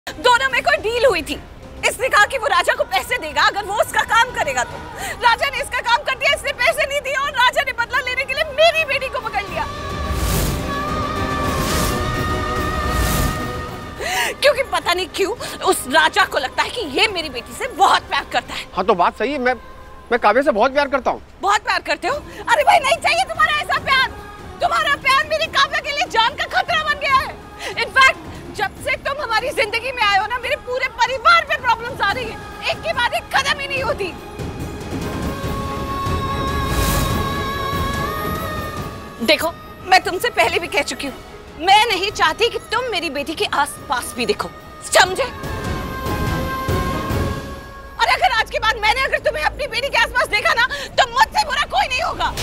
दोनों में कोई डील हुई थी। इसने कहा कि वो राजा को पैसे देगा अगर वो उसका काम करेगा तो। राजा ने इसका काम कर दिया, इसने पैसे नहीं दिए और राजा ने बदला लेने के लिए मेरी बेटी को पकड़ लिया। क्योंकि पता नहीं क्यों उस राजा को लगता है कि ये मेरी बेटी से बहुत प्यार करता है। हाँ तो बात सही है, मैं काव्या से बहुत प्यार करता हूँ। बहुत प्यार करते हो? अरे भाई नहीं चाहिए तुम्हारा ऐसा प्यार। तुम्हारा प्यार मेरी काव्या के लिए जान का खतरा बन गया है। इनफैक्ट जब से तुम हमारी जिंदगी में आए हो ना, मेरे पूरे परिवार पे प्रॉब्लम्स आ रही है। एक के बाद एक खत्म ही नहीं होती। देखो मैं तुमसे पहले भी कह चुकी हूँ, मैं नहीं चाहती कि तुम मेरी बेटी के आसपास भी देखो, समझे? और अगर आज के बाद मैंने अगर तुम्हें अपनी बेटी के आसपास देखा ना, तो मुझसे बुरा कोई नहीं होगा।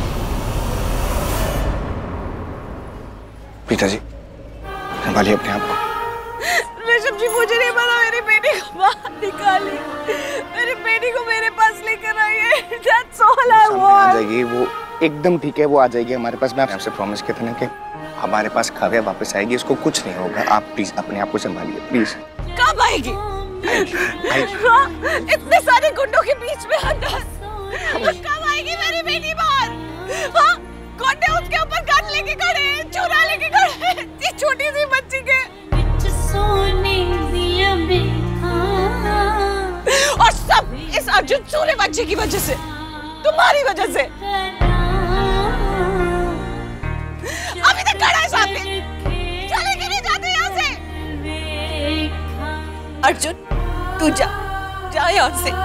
पिताजी संभालिए अपने आप को। ऋषभ जी मुझे नहीं पता, मेरी बेटी को बाहर निकालिए, मेरी बेटी को मेरे पास लेकर आइए। That's all I want। आ जाएगी वो, एकदम ठीक है, वो आ जाएगी हमारे पास। मैं आपसे प्रॉमिस किया था ना कि हमारे पास काव्या वापस आएगी, उसको कुछ नहीं होगा। आप प्लीज अपने आप को संभालिए प्लीज। कब आएगी? हाँ, इतने सारे गुंडों के बीच में अंदर कब आएगी मेरी बेटी बाहर? हाँ, गुंडे उसके ऊपर गन लेके खड़े हैं, चुरा लेके खड़े हैं, इस छोटी सी बच्ची के। और सब इस अर्जुन सूर्य बच्चे की वजह से, तुम्हारी वजह से। अभी तक खड़ा है सामने, चले क्यों नहीं जाते यहाँ से? अर्जुन तू जा यहाँ से।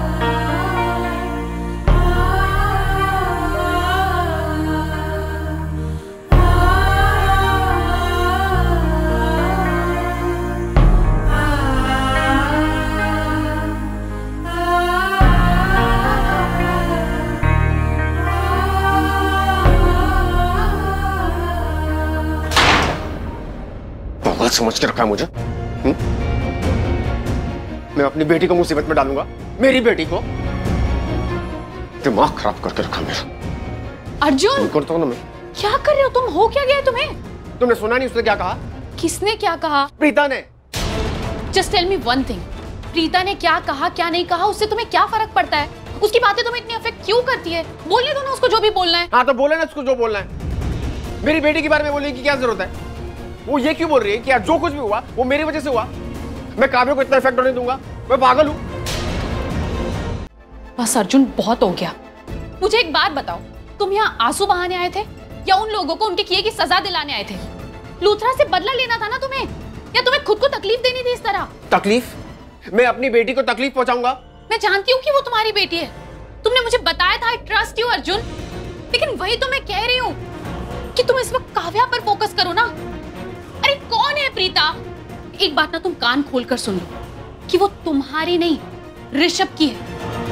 बहुत समझ के रखा है मुझे। मैं अपनी बेटी को मुसीबत में डालूंगा, मेरी बेटी को? दिमाग खराब करके रखा मेरा। अर्जुन करता हूँ ना मैं। क्या कर रहे हो तुम? हो क्या गया तुम्हें? तुमने सुना नहीं उसने क्या कहा? किसने क्या कहा? प्रीता ने। Just tell me one thing, Preeta ने क्या कहा क्या नहीं कहा उससे तुम्हें क्या फर्क पड़ता है? उसकी बातें तुम्हें इतनी अफेक्ट क्यों करती है? बोलने दो ना उसको जो भी बोलना है। हाँ तो बोले ना उसको जो बोलना है। मेरी बेटी के बारे में बोलने की क्या जरूरत है? वो ये क्यों बोल रही है कि यार जो कुछ भी हुआ वो मेरी वजह से हुआ, मैं काव्या को इतना इफेक्ट होने दूंगा? मैं पागल हूं? बस अर्जुन बहुत हो गया। मुझे एक बात बताओ, तुम यहाँ आंसू बहाने आए थे या उन लोगों को उनके किए की सजा दिलाने आए थे? लूथरा से बदला लेना था ना तुम्हें, या तुम्हें खुद को तकलीफ देनी थी इस तरह? तकलीफ? मैं अपनी बेटी को तकलीफ पहुंचाऊंगा? मैं जानती हूँ कि वो तुम्हारी बेटी है, तुमने मुझे बताया था, आई ट्रस्ट यू अर्जुन। लेकिन वही तो मैं कह रही हूँ कि तुम इस वक्त काव्या पर फोकस करो ना। अरे कौन है प्रीता? एक बात ना तुम कान खोलकर सुन लो कि वो तुम्हारी नहीं ऋषभ की है।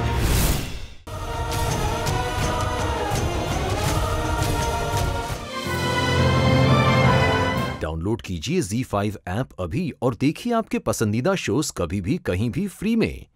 डाउनलोड कीजिए ZEE5 ऐप अभी और देखिए आपके पसंदीदा शोज कभी भी कहीं भी फ्री में।